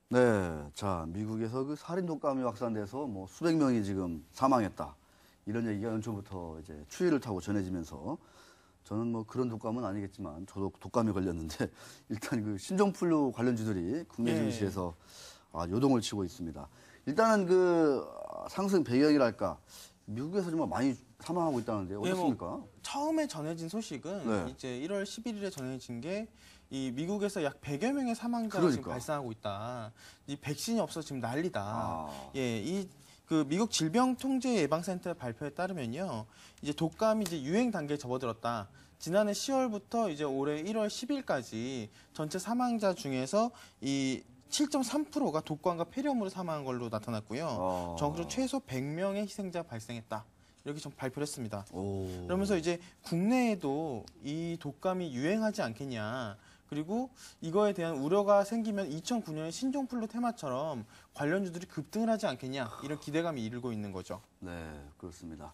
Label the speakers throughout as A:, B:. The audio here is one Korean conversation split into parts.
A: 네, 자, 미국에서 그 살인 독감이 확산돼서 뭐 수백 명이 지금 사망했다. 이런 얘기가 연초부터 이제 추위를 타고 전해지면서 저는 뭐 그런 독감은 아니겠지만 저도 독감에 걸렸는데 일단 그 신종플루 관련주들이 국내
B: 예.
A: 증시에서 요동을 치고 있습니다. 일단은 그 상승 배경이랄까 미국에서 정말 많이 사망하고 있다는데
B: 예,
A: 어떻습니까?
B: 처음에 전해진 소식은
A: 네.
B: 이제 1월 11일에 전해진 게 이 미국에서 약 100여 명의 사망자가 지금
A: 그러니까.
B: 발생하고 있다. 이 백신이 없어서 지금 난리다.
A: 아.
B: 예, 이 그 미국 질병통제예방센터 발표에 따르면요, 이제 독감이 이제 유행 단계에 접어들었다. 지난해 10월부터 이제 올해 1월 10일까지 전체 사망자 중에서 이 7.3%가 독감과 폐렴으로 사망한 걸로 나타났고요. 정부로 최소 100명의 희생자가 발생했다. 이렇게 좀 발표를 했습니다.
A: 오.
B: 그러면서 이제 국내에도 이 독감이 유행하지 않겠냐. 그리고 이거에 대한 우려가 생기면 2009년의 신종플루 테마처럼 관련주들이 급등을 하지 않겠냐. 이런 기대감이 일고 있는 거죠.
A: 네, 그렇습니다.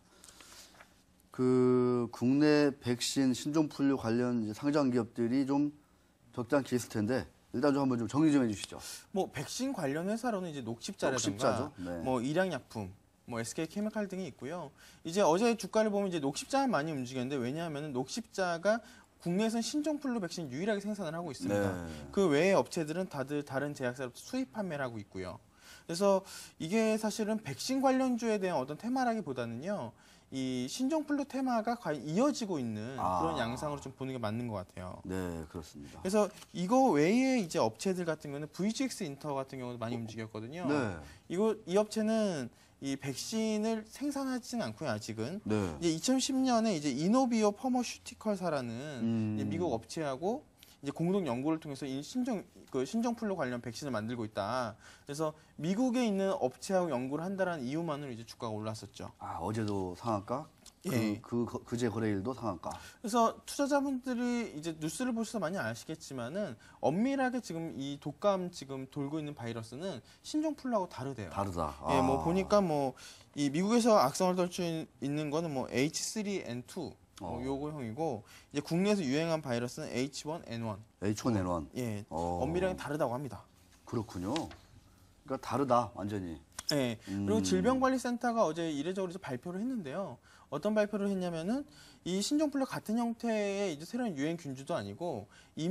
A: 그 국내 백신 신종플루 관련 이제 상장 기업들이 좀 적잖게 있을 텐데 일단 좀 한번 좀 정리 좀 해주시죠.
B: 뭐 백신 관련 회사로는 이제 녹십자라든가
A: 녹십자죠? 네.
B: 뭐 일양약품, 뭐 SK케미칼 등이 있고요. 이제 어제 주가를 보면 이제 녹십자만 많이 움직였는데 왜냐하면 녹십자가 국내에서는 신종플루 백신 유일하게 생산을 하고 있습니다.
A: 네.
B: 그 외의 업체들은 다들 다른 제약사로부터 수입 판매를 하고 있고요. 그래서 이게 사실은 백신 관련주에 대한 어떤 테마라기보다는요, 이 신종플루 테마가 과연 이어지고 있는 그런 양상으로 좀 보는 게 맞는 것 같아요.
A: 네, 그렇습니다.
B: 그래서 이거 외에 이제 업체들 같은 경우는 VGX 인터 같은 경우도 많이 움직였거든요.
A: 네.
B: 이 업체는 이 백신을 생산하지는 않고요, 아직은.
A: 네.
B: 이제 2010년에 이제 이노비오 퍼머슈티컬사라는 이제 미국 업체하고 이제 공동 연구를 통해서 이 신종플루 관련 백신을 만들고 있다. 그래서 미국에 있는 업체하고 연구를 한다는 이유만으로 이제 주가가 올랐었죠.
A: 어제도 상한가?
B: 예.
A: 그제 거래일도 상한가?
B: 그래서 투자자분들이 이제 뉴스를 보셔서 많이 아시겠지만은 엄밀하게 지금 이 독감 지금 돌고 있는 바이러스는 신종플루하고 다르대요.
A: 다르다.
B: 예, 뭐 보니까 뭐 이 미국에서 악성을 떨쳐 있는 거는 뭐 H3N2 뭐 요거형이고 이제 국내에서 유행한 바이러스는 H1N1.
A: H1N1.
B: 예, 엄밀하게 다르다고 합니다.
A: 그렇군요. 그러니까 다르다, 완전히.
B: 네. 그리고 질병관리센터가 어제 이례적으로 이제 발표를 했는데요. 어떤 발표를 했냐면은 이 신종플루 같은 형태의 이제 새로운 유행 균주도 아니고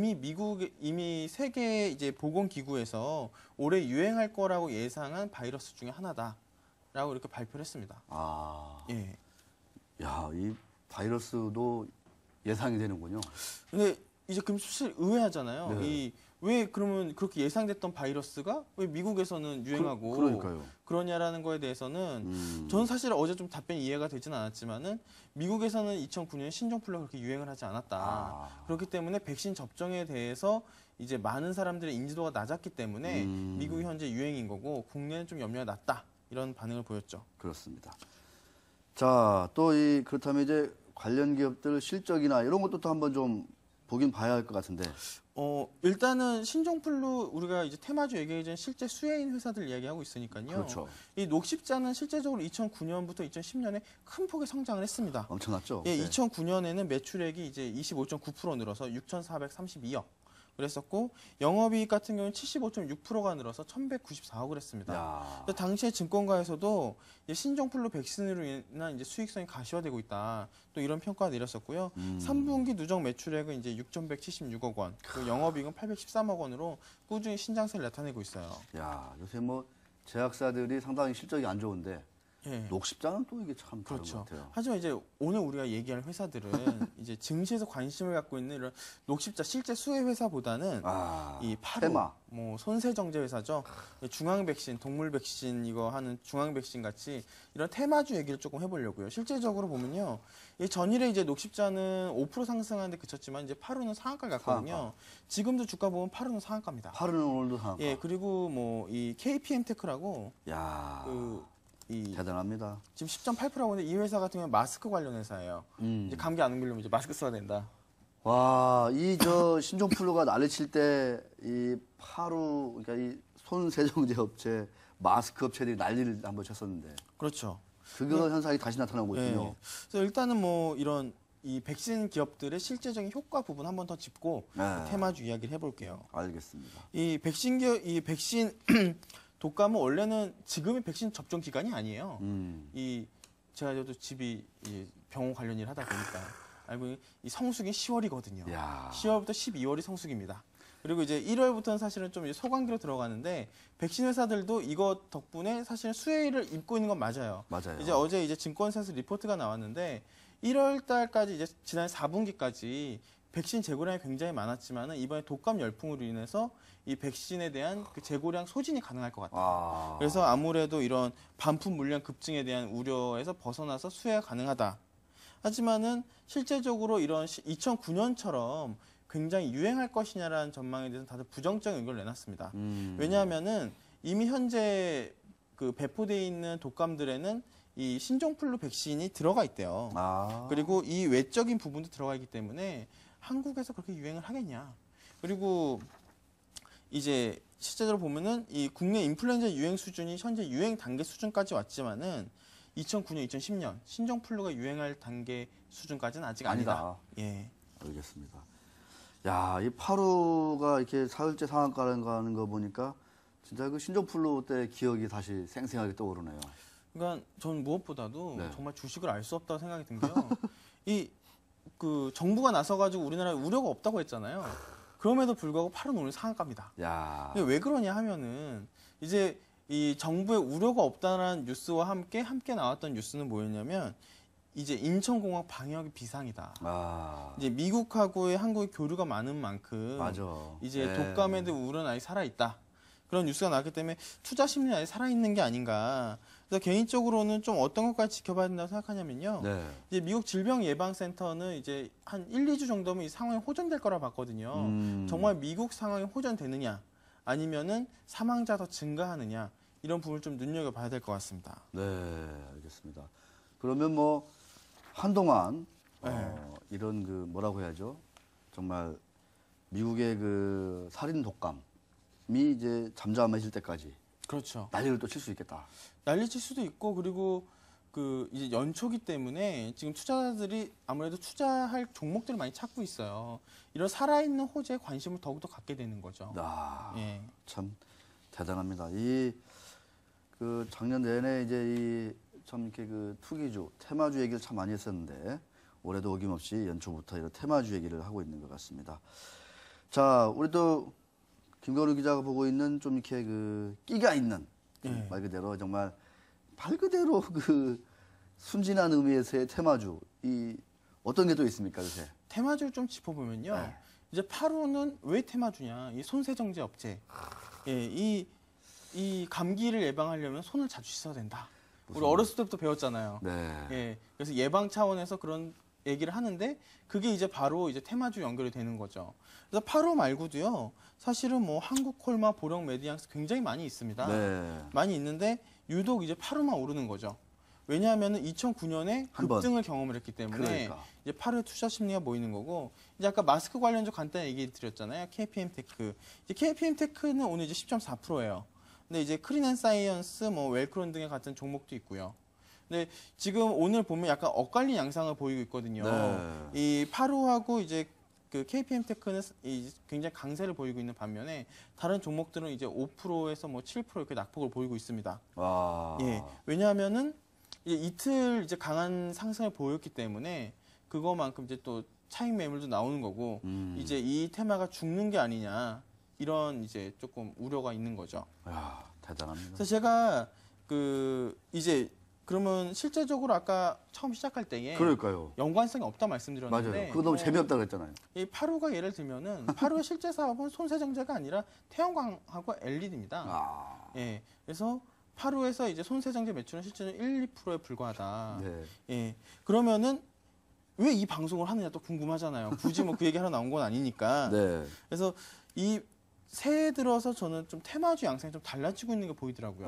B: 이미 세계 이제 보건기구에서 올해 유행할 거라고 예상한 바이러스 중에 하나다라고 이렇게 발표를 했습니다. 예.
A: 야, 이 바이러스도 예상이 되는군요.
B: 근데 이제 그럼 사실 의외하잖아요.
A: 네.
B: 왜 그러면 그렇게 예상됐던 바이러스가 왜 미국에서는 유행하고
A: 그러니까요.
B: 그러냐라는 거에 대해서는 저는 사실 어제 좀 답변이 이해가 되지는 않았지만은 미국에서는 2009년 신종플루가 그렇게 유행을 하지 않았다. 그렇기 때문에 백신 접종에 대해서 이제 많은 사람들의 인지도가 낮았기 때문에 미국이 현재 유행인 거고 국내는 좀 염려가 낮다. 이런 반응을 보였죠.
A: 그렇습니다. 자, 또 그렇다면 이제 관련 기업들 실적이나 이런 것도 또 한번 좀 보긴 봐야 할 것 같은데.
B: 일단은 신종플루 우리가 이제 테마주 얘기하기 전에 실제 수혜인 회사들 이야기하고 있으니까요.
A: 그렇죠.
B: 이 녹십자는 실제적으로 2009년부터 2010년에 큰 폭의 성장을 했습니다.
A: 엄청났죠?
B: 예,
A: 네.
B: 2009년에는 매출액이 이제 25.9% 늘어서 6,432억. 그랬었고 영업이익 같은 경우는 75.6%가 늘어서 1,194억을 했습니다. 당시에 증권가에서도 신종플루 백신으로 인한 이제 수익성이 가시화되고 있다. 또 이런 평가가 내렸었고요. 3분기 누적 매출액은 이제 6,176억 원, 그리고 영업이익은 813억 원으로 꾸준히 신장세를 나타내고 있어요.
A: 야, 요새 뭐 제약사들이 상당히 실적이 안 좋은데
B: 예.
A: 녹십자는 또 이게 참 다른
B: 그렇죠.
A: 것 같아요.
B: 하지만 이제 오늘 우리가 얘기할 회사들은 이제 증시에서 관심을 갖고 있는 이런 녹십자 실제 수혜 회사보다는 이 파루,
A: 테마.
B: 뭐 손세정제 회사죠. 중앙 백신, 동물 백신 이거 하는 중앙 백신 같이 이런 테마주 얘기를 조금 해보려고요. 실제적으로 보면요, 이 전일에 이제 녹십자는 5% 상승하는데 그쳤지만 이제 파루는 상한가를 갔거든요.
A: 상한가.
B: 지금도 주가 보면 파루는 상한가입니다.
A: 파루는 오늘도 상한가.
B: 예, 그리고 뭐 이 KPM테크라고
A: 야, 대단합니다.
B: 지금 10.8%하고 있는데 이 회사 같은 경우는 마스크 관련 회사예요. 이제 감기 안 걸리면 이제 마스크 써야 된다.
A: 와, 신종플루가 난리칠 때 이 파루, 그러니까 이 손세정제 업체, 마스크 업체들이 난리를 한번 쳤었는데.
B: 그렇죠.
A: 그거 현상이 다시 나타나고 있군요.
B: 그래서 일단은 뭐 이런 이 백신 기업들의 실제적인 효과 부분 한 번 더 짚고
A: 네.
B: 테마주 이야기를 해볼게요.
A: 알겠습니다.
B: 이 백신 독감은 원래는 지금의 백신 접종 기간이 아니에요. 이 제가 저도 집이 이 병원 관련 일 하다 보니까 알고 있는 이 성수기 10월이거든요.
A: 야.
B: 10월부터 12월이 성수기입니다. 그리고 이제 1월부터는 사실은 좀 이제 소강기로 들어가는데 백신 회사들도 이것 덕분에 사실은 수혜를 입고 있는 건 맞아요.
A: 맞아요.
B: 이제 어제 이제 증권사에서 리포트가 나왔는데 1월 달까지 이제 지난 4분기까지 백신 재고량이 굉장히 많았지만은 이번에 독감 열풍으로 인해서 이 백신에 대한 그 재고량 소진이 가능할 것 같아요.
A: 아.
B: 그래서 아무래도 이런 반품 물량 급증에 대한 우려에서 벗어나서 수혜가 가능하다. 하지만은 실제적으로 이런 2009년처럼 굉장히 유행할 것이냐라는 전망에 대해서 다들 부정적인 의견을 내놨습니다. 왜냐하면은 이미 현재 그 배포돼 있는 독감들에는 이 신종플루 백신이 들어가 있대요.
A: 아.
B: 그리고 이 외적인 부분도 들어가 있기 때문에 한국에서 그렇게 유행을 하겠냐. 그리고 이제 실제적으로 보면은 이 국내 인플루엔자 유행 수준이 현재 유행 단계 수준까지 왔지만은 2009년, 2010년 신종플루가 유행할 단계 수준까지는 아직 아니다. 예.
A: 알겠습니다. 야, 이 8호가 이렇게 사흘째 상한가라는 거 하는 거 보니까 진짜 그 신종플루 때 기억이 다시 생생하게 떠오르네요.
B: 그러니까 전 무엇보다도
A: 네.
B: 정말 주식을 알 수 없다고 생각이 든 게요. 이 그 정부가 나서가지고 우리나라에 우려가 없다고 했잖아요. 그럼에도 불구하고 8은 오늘 상한가입니다.
A: 야.
B: 이게 왜 그러냐 하면은 이제 이 정부의 우려가 없다는 뉴스와 함께 나왔던 뉴스는 뭐였냐면 이제 인천공항 방역이 비상이다.
A: 아.
B: 이제 미국하고의 한국의 교류가 많은 만큼
A: 맞아.
B: 이제
A: 네.
B: 독감에 대한 우려는 아직 살아있다. 그런 뉴스가 나왔기 때문에 투자 심리는 아직 살아있는 게 아닌가. 그래서 개인적으로는 좀 어떤 것까지 지켜봐야 된다고 생각하냐면요.
A: 네.
B: 이제 미국 질병예방센터는 이제 한 1, 2주 정도면 이 상황이 호전될 거라 봤거든요. 정말 미국 상황이 호전되느냐 아니면은 사망자 더 증가하느냐 이런 부분을 좀 눈여겨봐야 될 것 같습니다.
A: 네, 알겠습니다. 그러면 뭐 한동안
B: 네.
A: 이런 그 뭐라고 해야죠? 정말 미국의 그 살인 독감이 이제 잠잠해질 때까지
B: 그렇죠.
A: 난리를 또 칠 수 있겠다.
B: 난리칠 수도 있고 그리고 그 이제 연초기 때문에 지금 투자자들이 아무래도 투자할 종목들을 많이 찾고 있어요. 이런 살아있는 호재에 관심을 더욱더 갖게 되는 거죠.
A: 아,
B: 예.
A: 참 대단합니다. 이 그 작년 내내 이제 이 참 이렇게 그 투기주, 테마주 얘기를 참 많이 했었는데 올해도 어김없이 연초부터 이런 테마주 얘기를 하고 있는 것 같습니다. 자, 우리 또 김건우 기자가 보고 있는 좀 이렇게 그 끼가 있는
B: 예.
A: 말 그대로 정말 말 그대로 그 순진한 의미에서의 테마주 이 어떤 게 또 있습니까 요새?
B: 테마주를 좀 짚어보면요.
A: 네.
B: 이제 8호는 왜 테마주냐? 이 손세정제 업체. 예, 이 감기를 예방하려면 손을 자주 씻어야 된다. 우리 어렸을 때부터 배웠잖아요.
A: 네.
B: 예, 그래서 예방 차원에서 그런 얘기를 하는데 그게 이제 바로 이제 테마주 연결이 되는 거죠. 그래서 8호 말고도요. 사실은 뭐 한국콜마, 보령, 메디앙스 굉장히 많이 있습니다.
A: 네.
B: 많이 있는데 유독 이제 8호만 오르는 거죠. 왜냐하면 2009년에
A: 한 번.
B: 급등을 경험을 했기 때문에
A: 그러니까.
B: 이제 8회 투자 심리가 모이는 거고 이제 아까 마스크 관련주 간단히 얘기 드렸잖아요. KPM테크. 이제 KPM테크는 오늘 이제 10.4%예요. 근데 이제 크린앤사이언스, 뭐 웰크론 등의 같은 종목도 있고요. 근데 지금 오늘 보면 약간 엇갈린 양상을 보이고 있거든요.
A: 네.
B: 이 8호하고 이제 그 KPM테크는 굉장히 강세를 보이고 있는 반면에 다른 종목들은 이제 5%에서 뭐 7% 이렇게 낙폭을 보이고 있습니다.
A: 와.
B: 예. 왜냐하면은 이제 이틀 이제 강한 상승을 보였기 때문에 그거만큼 이제 또 차익 매물도 나오는 거고 이제 이 테마가 죽는 게 아니냐 이런 이제 조금 우려가 있는 거죠.
A: 야, 대단합니다.
B: 그래서 제가 그 이제 그러면 실제적으로 아까 처음 시작할 때에
A: 그러니까요.
B: 연관성이 없다 말씀드렸는데
A: 맞아요. 그거 너무 재미없다 그랬잖아요.
B: 이 8호가 예를 들면은 8호의 실제 사업은 손세정제가 아니라 태양광하고 LED입니다.
A: 아.
B: 예. 그래서 8호에서 이제 손세정제 매출은 실제로 1, 2%에 불과하다.
A: 네.
B: 예. 그러면은 왜 이 방송을 하느냐 또 궁금하잖아요. 굳이 뭐 그 얘기 하러 나온 건 아니니까.
A: 네.
B: 그래서 이 새해 들어서 저는 좀 테마주 양상이 좀 달라지고 있는 게 보이더라고요.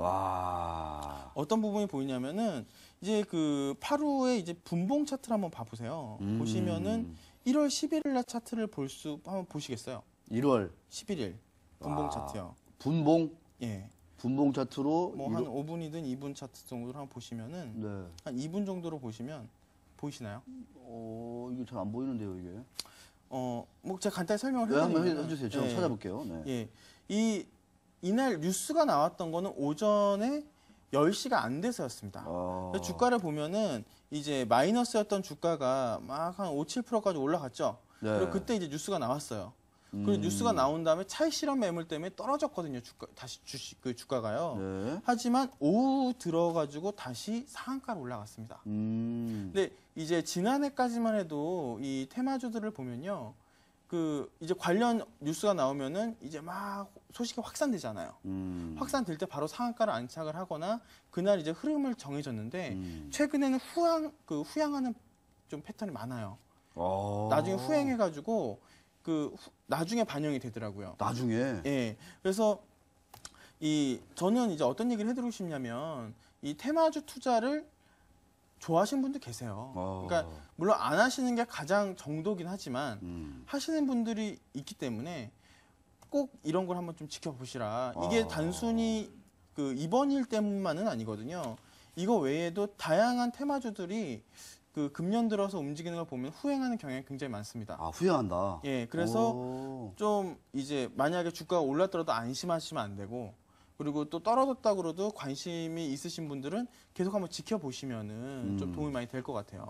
A: 와.
B: 어떤 부분이 보이냐면은 이제 그 8호의 이제 분봉 차트를 한번 봐보세요. 보시면은 1월 11일 날 차트를 한번 보시겠어요?
A: 1월
B: 11일 분봉
A: 와.
B: 차트요.
A: 분봉
B: 예.
A: 분봉 차트로
B: 뭐 한 5분이든 2분 차트 정도로 한번 보시면은
A: 네.
B: 한 2분 정도로 보이시나요?
A: 이게 잘 안 보이는데요, 이게.
B: 뭐 제가 간단히 설명을
A: 네, 한번
B: 해드리면
A: 해주세요. 제가 찾아볼게요. 네.
B: 예, 이날 뉴스가 나왔던 거는 오전에 10시가 안 돼서였습니다. 그래서 주가를 보면은 이제 마이너스였던 주가가 막 한 5, 7%까지 올라갔죠.
A: 네.
B: 그리고 그때 이제 뉴스가 나왔어요. 그리고 뉴스가 나온 다음에 차익 실현 매물 때문에 떨어졌거든요. 다시 주가가요.
A: 네.
B: 하지만 오후 들어가지고 다시 상한가로 올라갔습니다. 근데 이제 지난해까지만 해도 이 테마주들을 보면요. 이제 관련 뉴스가 나오면은 이제 막 소식이 확산되잖아요. 확산될 때 바로 상한가를 안착을 하거나 그날 이제 흐름을 정해졌는데 최근에는 후양하는 좀 패턴이 많아요. 나중에 후행해가지고 나중에 반영이 되더라고요.
A: 나중에.
B: 예. 그래서 저는 이제 어떤 얘기를 해드리고 싶냐면 이 테마주 투자를 좋아하시는 분들 계세요. 그러니까 물론 안 하시는 게 가장 정도긴 하지만 하시는 분들이 있기 때문에 꼭 이런 걸 한번 좀 지켜보시라. 이게 단순히 이번 일 때문만은 아니거든요. 이거 외에도 다양한 테마주들이 금년 들어서 움직이는 걸 보면 후행하는 경향이 굉장히 많습니다.
A: 후행한다.
B: 예, 그래서 좀 이제 만약에 주가가 올랐더라도 안심하시면 안 되고, 그리고 또 떨어졌다 그러도 관심이 있으신 분들은 계속 한번 지켜보시면은 좀 도움이 많이 될 것 같아요.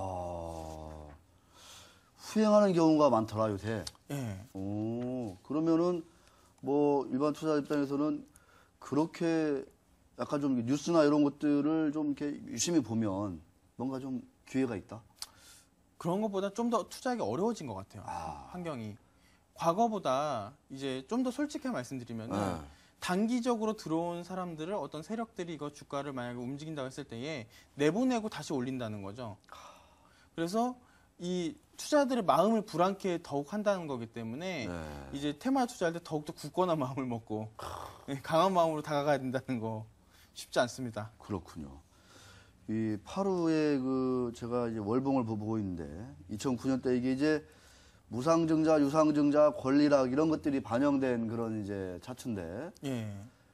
A: 후행하는 경우가 많더라, 요새.
B: 예.
A: 그러면은 뭐 일반 투자 입장에서는 그렇게 약간 좀 뉴스나 이런 것들을 좀 이렇게 유심히 보면 뭔가 좀 기회가 있다?
B: 그런 것보다 좀 더 투자하기 어려워진 것 같아요. 환경이. 과거보다 이제 좀 더 솔직하게 말씀드리면은 단기적으로 들어온 사람들을 어떤 세력들이 이거 주가를 만약에 움직인다고 했을 때에 내보내고 다시 올린다는 거죠. 그래서 이 투자들의 마음을 불안케 더욱 한다는 거기 때문에 이제 테마 투자할 때 더욱더 굳건한 마음을 먹고 강한 마음으로 다가가야 된다는 거 쉽지 않습니다.
A: 그렇군요. 이 파루의 제가 이제 월봉을 보고 있는데 2009년 때 이게 이제 무상증자, 유상증자, 권리락 이런 것들이 반영된 그런 이제 차트인데,
B: 예.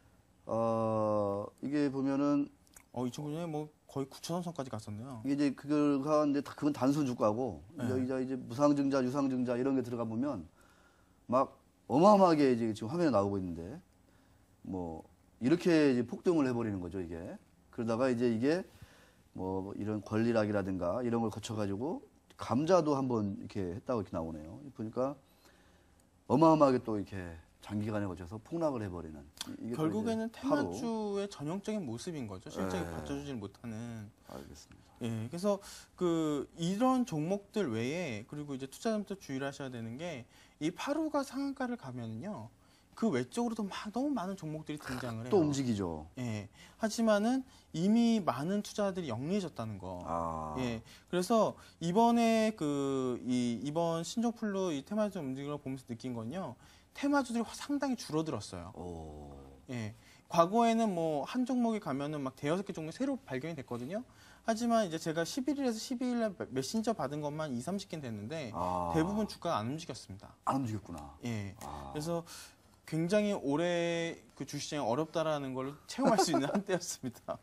A: 이게 보면은
B: 2009년에 뭐 거의 9,000원 선까지 갔었네요.
A: 이게 이제 그걸 하는데 그건 단순 주가고 이제 무상증자, 유상증자 이런 게 들어가 보면 막 어마어마하게 이제 지금 화면에 나오고 있는데 뭐 이렇게 이제 폭등을 해버리는 거죠 이게. 그러다가 이제 이게 뭐 이런 권리락이라든가 이런 걸 거쳐가지고 감자도 한번 이렇게 했다고 이렇게 나오네요. 보니까 어마어마하게 또 이렇게 장기간에 거쳐서 폭락을 해버리는. 이게
B: 결국에는 테마주의 전형적인 모습인 거죠. 실적이 받쳐주질 못하는.
A: 알겠습니다.
B: 예, 그래서 이런 종목들 외에 그리고 이제 투자자분들 주의를 하셔야 되는 게 이 파루가 상한가를 가면은요. 그 외적으로도 너무 많은 종목들이 등장을 해요.
A: 또 움직이죠.
B: 예. 하지만은 이미 많은 투자들이 영리해졌다는 거. 예. 그래서 이번에 이번 신종플루 이 테마주 움직임을 보면서 느낀 건요. 테마주들이 상당히 줄어들었어요. 예. 과거에는 뭐 한 종목이 가면은 막 대여섯 개 종목이 새로 발견이 됐거든요. 하지만 이제 제가 11일에서 12일날 메신저 받은 것만 20, 30개는 됐는데 대부분 주가가 안 움직였습니다.
A: 안 움직였구나.
B: 예. 그래서 굉장히 올해 주식시장이 어렵다라는 걸 체험할 수 있는 한때였습니다.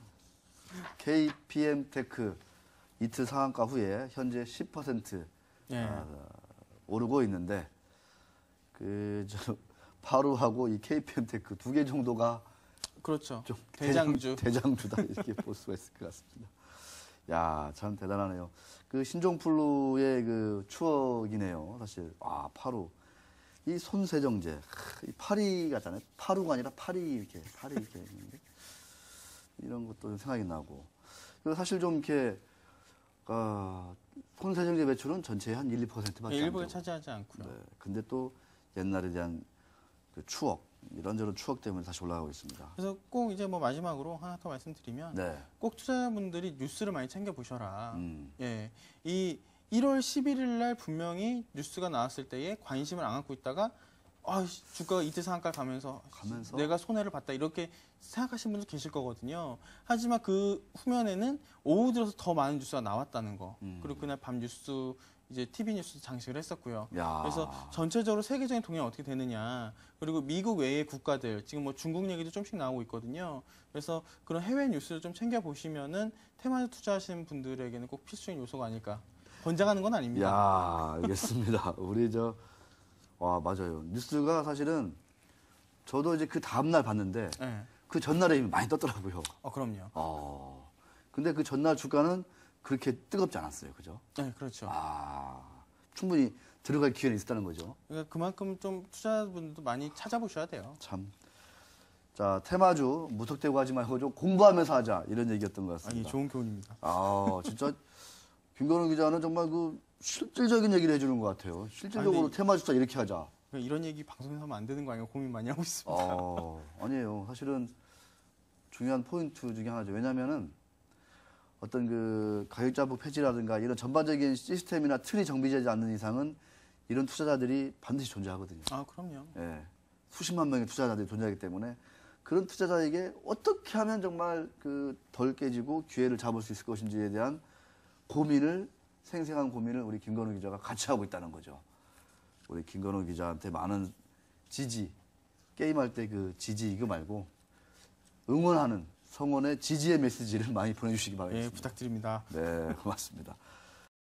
A: KPM테크 이틀 상한가 후에 현재 10% 오르고 있는데 파루하고 이 KPM테크 두 개 정도가
B: 그렇죠.
A: 좀
B: 대장주다
A: 이렇게 볼 수가 있을 것 같습니다. 야, 참 대단하네요. 신종플루의 추억이네요. 사실 파루. 이 손세정제, 이 파리 같잖아요. 파루가 아니라 파리 이렇게 있는데 이런 것도 생각이 나고. 그리고 사실 좀 이렇게 손세정제 매출은 전체의 한 1, 2%밖에 안 돼요.
B: 일부에 차지하지 않고요.
A: 네. 근데 또 옛날에 대한 추억, 이런저런 추억 때문에 다시 올라가고 있습니다.
B: 그래서 꼭 이제 뭐 마지막으로 하나 더 말씀드리면 꼭 투자자분들이 뉴스를 많이 챙겨 보셔라. 예, 이 1월 11일 날 분명히 뉴스가 나왔을 때에 관심을 안 갖고 있다가 주가가 이틀 상한가 가면서 내가 손해를 봤다 이렇게 생각하시는 분도 계실 거거든요. 하지만 그 후면에는 오후 들어서 더 많은 뉴스가 나왔다는 거. 그리고 그날 밤 뉴스 이제 TV 뉴스 장식을 했었고요.
A: 야.
B: 그래서 전체적으로 세계적인 동향이 어떻게 되느냐, 그리고 미국 외의 국가들, 지금 뭐 중국 얘기도 좀씩 나오고 있거든요. 그래서 그런 해외 뉴스를 좀 챙겨 보시면은 테마에 투자하시는 분들에게는 꼭 필수적인 요소가 아닐까. 권장하는 건 아닙니다.
A: 야, 알겠습니다. 우리 와, 맞아요. 뉴스가 사실은 저도 이제 그 다음날 봤는데
B: 네.
A: 그 전날에 이미 많이 떴더라고요.
B: 그럼요.
A: 근데 그 전날 주가는 그렇게 뜨겁지 않았어요. 그죠?
B: 네, 그렇죠.
A: 충분히 들어갈 기회는 있었다는 거죠.
B: 그러니까 그만큼 좀 투자자분들도 많이 찾아보셔야 돼요.
A: 참. 자, 테마주 무턱대고 하지 말고 좀 공부하면서 하자. 이런 얘기였던 것
B: 예,
A: 같습니다.
B: 좋은 교훈입니다.
A: 진짜 김건우 기자는 정말 그 실질적인 얘기를 해주는 것 같아요. 실질적으로
B: 근데
A: 테마주 투자 이렇게 하자.
B: 그러니까 이런 얘기 방송에서 하면 안 되는 거 아닌가 고민 많이 하고 있습니다.
A: 아니에요. 사실은 중요한 포인트 중에 하나죠. 왜냐면은 어떤 그 가격자부 폐지라든가 이런 전반적인 시스템이나 틀이 정비되지 않는 이상은 이런 투자자들이 반드시 존재하거든요.
B: 그럼요.
A: 예. 수십만 명의 투자자들이 존재하기 때문에 그런 투자자에게 어떻게 하면 정말 그 덜 깨지고 기회를 잡을 수 있을 것인지에 대한 생생한 고민을 우리 김건우 기자가 같이 하고 있다는 거죠. 우리 김건우 기자한테 많은 지지, 게임할 때 그 지지 이거 말고 응원하는 성원의 지지의 메시지를 많이 보내주시기 바라겠습니다.
B: 예, 부탁드립니다.
A: 네, 고맙습니다.